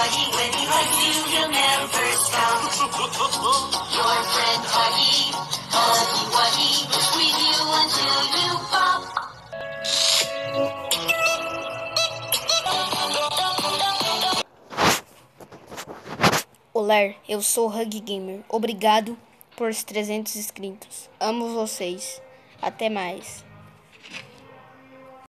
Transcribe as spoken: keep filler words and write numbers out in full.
Huggy, when he hugs you, he'll never stop. Your friend Huggy, Huggy Wuggy, will squeeze you until you pop. Olá, eu sou o Huggy Gamer. Obrigado por os trezentos inscritos. Amo vocês. Até mais.